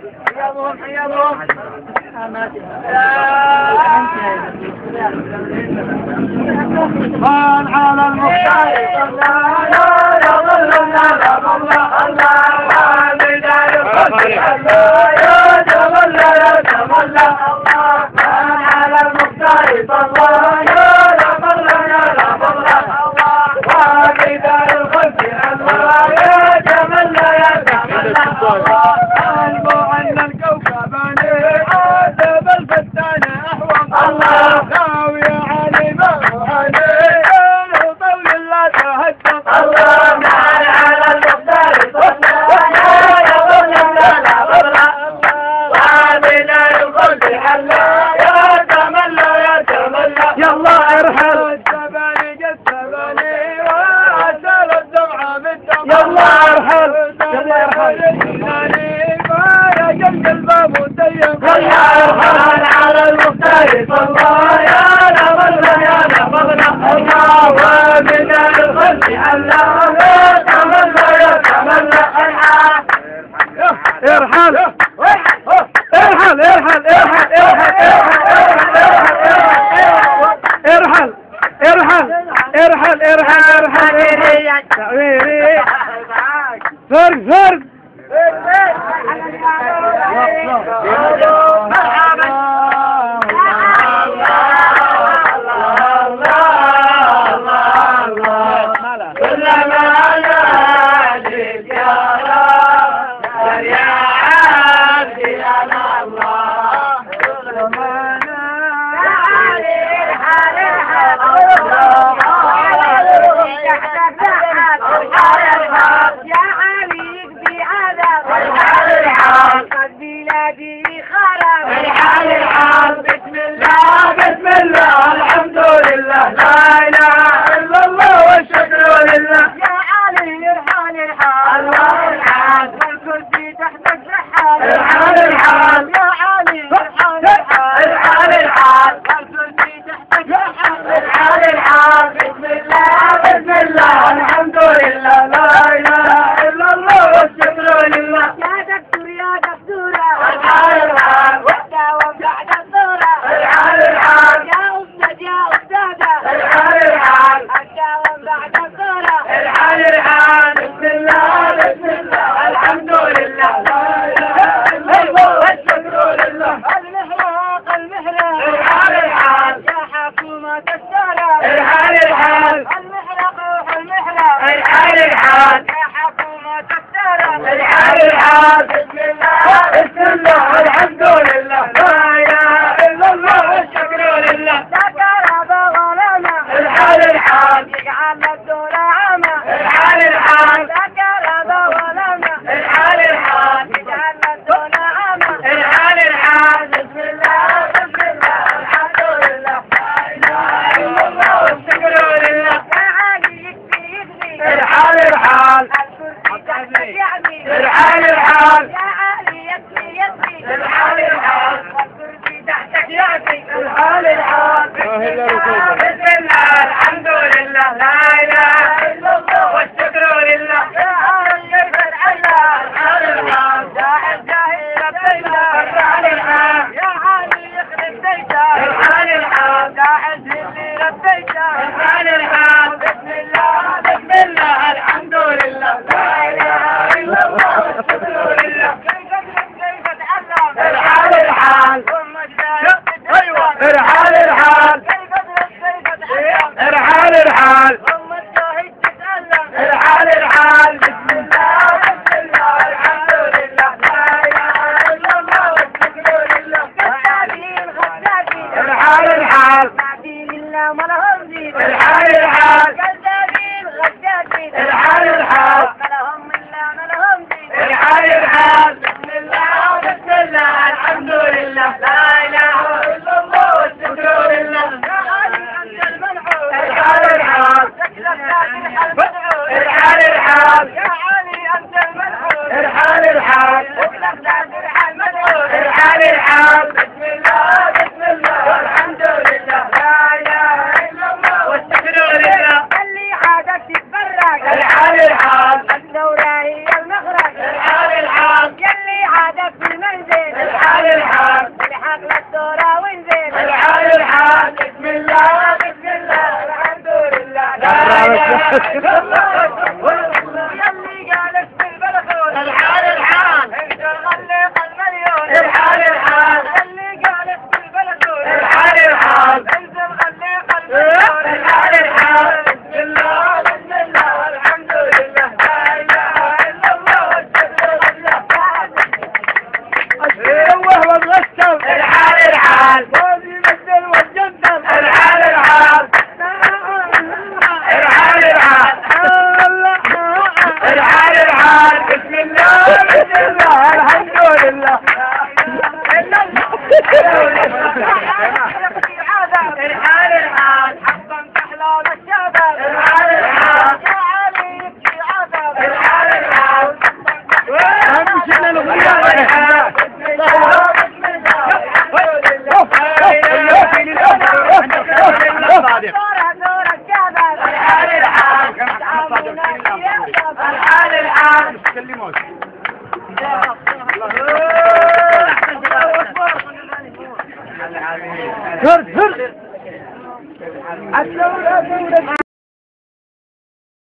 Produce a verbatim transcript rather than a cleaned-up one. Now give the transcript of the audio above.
حياهم حياهم من على المختار صلى لا يضل لا يضل الله حامد يقدر الله يا جمل يا جمل الله من على المختار صلى لا يضل لا يضل الله حامد الخلق الله يا جمل يا جمل الله أن الكوكب عاتب الفتان أحوم الله خاوي علي ما عليه طول الله تهجم الله معي على المختار صلى لا يضل لا يضل وعامل الخلق حلا يا جمل يا جمل يلا ارحل الزباني جسبني وعسل الدمعة بالدم يلا ارحل يلا ارحل يا ارحل على المختار صلى يا نبضنا يا نبضنا الله ومن الخلق حلا يا تملى يا تملى ارحل ارحل ارحل ارحل ارحل ارحل ارحل ارحل ارحل فرق فرق بسم الله الحمد لله لا اله الا الله والشكر لله يا علي ارحل الحال الله الحال والكرسي تحت الرحال ارحل الحال يا علي ارحل الحال ارحل الحال والكرسي تحت الرحال ارحل الحال بسم الله بسم الله الحمد لله لا اله الا الله والشكر لله يا دكتور يا دكتوره ارحل الحال وداوم بعد الدوره ارحل الحال يا أستاذ يا أستاذة ارحل الحال الداوم بعد الدورة ارحل الحال بسم الله بسم الله الحمد لله لا إله إلا الله والشكر لله المحراق المحراق ارحل الحال يا حكومة الدولة ارحل الحال المحراق روح المحراق ارحل الحال يا حكومة الدولة ارحل الحال بسم الله بسم الله الحمد لله لا إله إلا الله والشكر لله ارحل الحال يجعل الدولة عامة ارحل الحال ذكر هذا ولمنا ارحل الحال يجعل الدولة عامة ارحل الحال بسم الله بسم الله الحمد لله لا اله الا الله والشكر لله يا علي يكفي يكفي ارحل الحال الكرسي تحتك يعني ارحل الحال يا علي يكفي يكفي ارحل الحال والكرسي تحتك يعني ارحل الحال بسم الله الحمد لله لا اله الا الله والشكر لله يا علي ارحل ارحل الحال جاهد جاهد لبيك ارحل الحال يا علي يخرب بيتك ارحل الحال جاهد اللي لبيك ارحل الحال بسم الله بسم الله الحمد لله لا اله الا الله والشكر لله كيف كيف تعلم ارحل الحال ارحل الحال ارحل الحال ثم الشاهد تتألم ارحل الحال بسم الله بسم الله الحمد لله لا اله الا الله والشكر لله غسالين غسالين ارحل الحال معدين الا ما لهم دين ارحل الحال غسالين غسالين ارحل الحال ما لهم الا ما لهم دين ارحل الحال بسم الله بسم الله الحمد لله لا اله الا الله والشكر لله ارحل الحال ارحل الحال يا علي انت المنحوس ارحل الحال ارحل الحال بسم الله بسم الله والحمد لله لا اله الا الله والشكر لله اللي عادك تتبرك ارحل الحال الثوره هي المخرج ارحل الحال يلي عادك في المنزل لله إلا الله الحال الحال حقا كحلال الشباب الحال الحال يا علي يبكي عذاب الحال الحال أهم شيء نغني هرد هرد